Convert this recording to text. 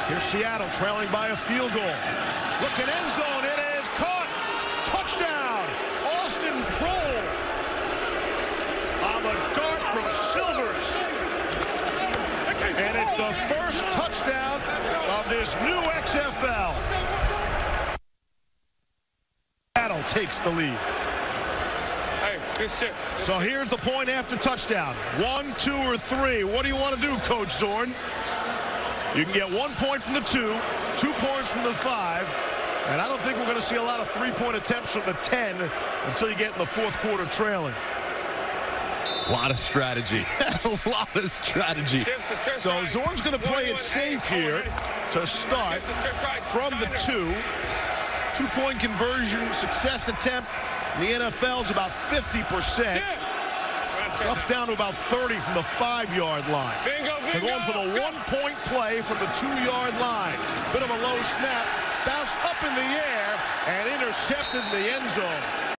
Here's Seattle trailing by a field goal. Looking end zone. It is caught. Touchdown. Austin Proehl on the dart from Silvers. And it's the first touchdown of this new XFL. Seattle takes the lead. Hey, good shit. So here's the point after touchdown. 1, 2, or 3. What do you want to do, Coach Zorn? You can get 1 point from the 2, 2 points from the 5, and I don't think we're going to see a lot of three-point attempts from the 10 until you get in the fourth quarter trailing. A lot of strategy. A lot of strategy. So Zorn's going to play it safe here to start from the 2. 2-point conversion success attempt in the NFL is about 50%. Drops down to about 30 from the 5-yard line. So going for the 1-point play from the 2-yard line. Bit of a low snap, bounced up in the air, and intercepted in the end zone.